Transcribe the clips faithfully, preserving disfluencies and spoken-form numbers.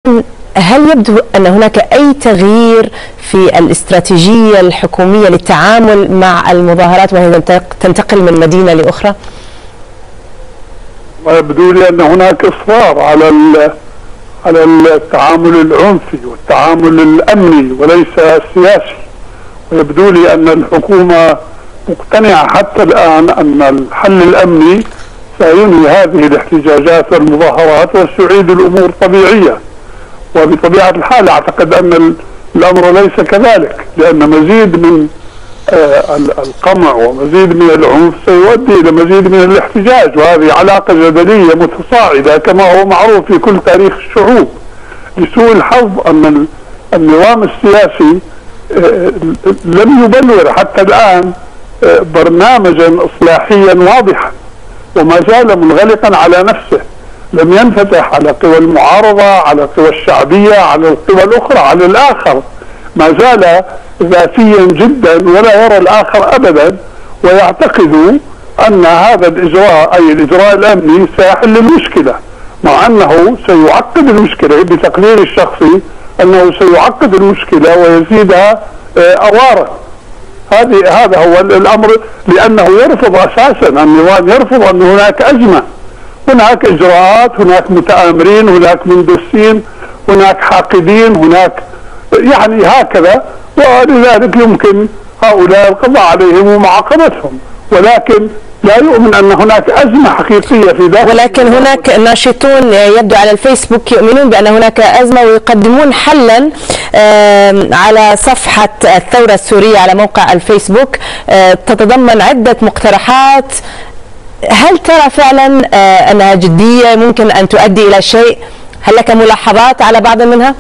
هل يبدو أن هناك أي تغيير في الاستراتيجية الحكومية للتعامل مع المظاهرات وهي تنتقل من مدينة لأخرى؟ ويبدو لي أن هناك إصرار على على التعامل العنفي والتعامل الأمني وليس السياسي، ويبدو لي أن الحكومة مقتنعة حتى الآن أن الحل الأمني سينهي هذه الاحتجاجات والمظاهرات وسيعيد الأمور طبيعية. وبطبيعة الحال أعتقد أن الأمر ليس كذلك، لأن مزيد من القمع ومزيد من العنف سيؤدي إلى مزيد من الاحتجاج، وهذه علاقة جدلية متصاعدة كما هو معروف في كل تاريخ الشعوب. لسوء الحظ أن النظام السياسي لم يبلور حتى الآن برنامجا إصلاحيا واضحا، وما زال منغلقا على نفسه، لم ينفتح على قوى المعارضة، على القوى الشعبية، على القوى الأخرى، على الآخر، ما زال ذاتيا جدا ولا يرى الآخر أبدا، ويعتقد أن هذا الإجراء أي الإجراء الأمني سيحل المشكلة، مع أنه سيعقد المشكلة بتقديري الشخصي، أنه سيعقد المشكلة ويزيدها أوارا. هذه هذا هو الأمر، لأنه يرفض أساسا النظام، يرفض أن هناك أزمة، هناك إجراءات، هناك متآمرين، هناك مندسين، هناك حاقدين، هناك يعني هكذا، ولذلك يمكن هؤلاء القضاء عليهم ومعاقبتهم، ولكن لا يؤمن أن هناك أزمة حقيقية في ذلك. ولكن هناك ناشطون يبدو على الفيسبوك يؤمنون بأن هناك أزمة ويقدمون حلا على صفحة الثورة السورية على موقع الفيسبوك تتضمن عدة مقترحات. هل ترى فعلا أنها جدية ممكن أن تؤدي إلى شيء؟ هل لك ملاحظات على بعض منها؟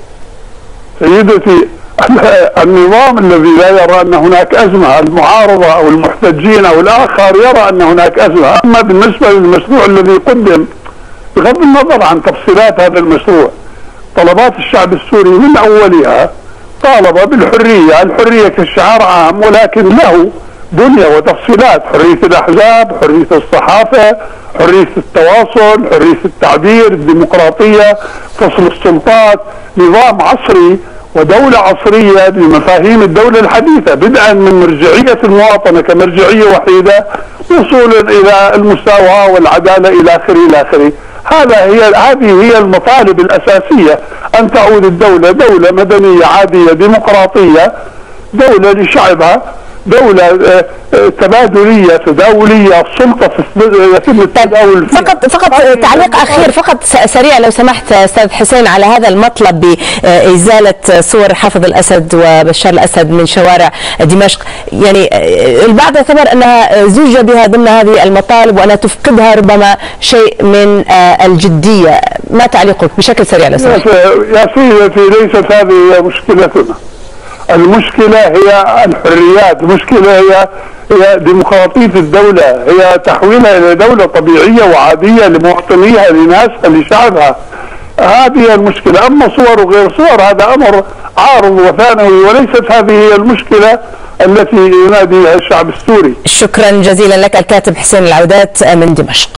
سيدتي، النظام الذي لا يرى أن هناك أزمة، المعارضة أو المحتجين أو الآخر يرى أن هناك أزمة. أما بالنسبة للمشروع الذي قدم، بغض النظر عن تفصيلات هذا المشروع، طلبات الشعب السوري من أولها طالب بالحرية، الحرية كشعار عام، ولكن له بنية وتفصيلات: حرية الأحزاب، حرية الصحافة، حرية التواصل، حرية التعبير، الديمقراطية، فصل السلطات، نظام عصري ودولة عصرية بمفاهيم الدولة الحديثة، بدءا من مرجعية المواطنة كمرجعية وحيدة وصولا إلى المساواة والعدالة إلى آخره إلى آخره. هذا هي هذه هي المطالب الأساسية، أن تعود الدولة دولة مدنية عادية ديمقراطية، دولة لشعبها، دولة تبادلية تداولية، السلطة يتم التداول فيها. فقط فقط تعليق أخير فقط سريع لو سمحت أستاذ حسين على هذا المطلب بإزالة صور حافظ الأسد وبشار الأسد من شوارع دمشق. يعني البعض يعتبر أنها زوج بها ضمن هذه المطالب وأنها تفقدها ربما شيء من الجدية. ما تعليقك بشكل سريع لو سمحت؟ يا سيدتي، ليست هذه مشكلتنا. المشكلة هي الحريات، المشكلة هي هي ديمقراطية الدولة، هي تحويلها إلى دولة طبيعية وعادية لمواطنيها لناسها لشعبها. هذه المشكلة. أما صور وغير صور هذا أمر عارض وثانوي، وليست هذه هي المشكلة التي يناديها الشعب السوري. شكرا جزيلا لك الكاتب حسين العودات من دمشق.